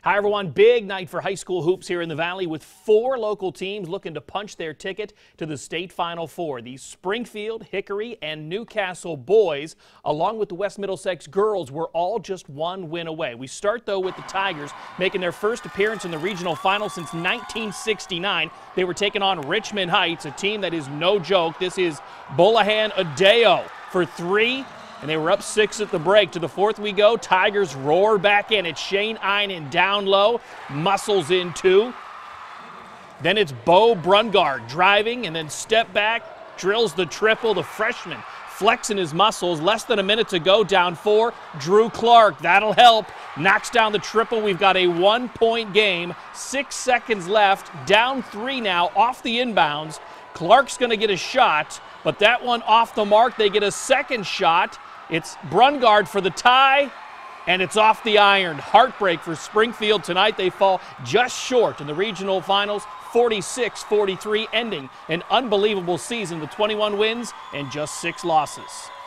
Hi, everyone. Big night for high school hoops here in the Valley with 4 local teams looking to punch their ticket to the state Final Four. The Springfield, Hickory, and Newcastle boys, along with the West Middlesex girls, were all just 1 win away. We start, though, with the Tigers making their first appearance in the regional final since 1969. They were taking on Richmond Heights, a team that is no joke. This is Bolahan Adeo for 3. And they were up 6 at the break. To the 4th we go. Tigers roar back in. It's Shane Einen down low. Muscles in 2. Then it's Bo Brungard driving and then step back. Drills the triple. The freshman flexing his muscles. Less than a minute to go. Down 4. Drew Clark. That'll help. Knocks down the triple. We've got a 1-point game. 6 seconds left. Down 3 now off the inbounds. Clark's going to get a shot, but that one off the mark. They get a second shot. It's Brungard for the tie, and it's off the iron. Heartbreak for Springfield tonight. They fall just short in the regional finals, 46-43, ending an unbelievable season with 21 wins and just 6 losses.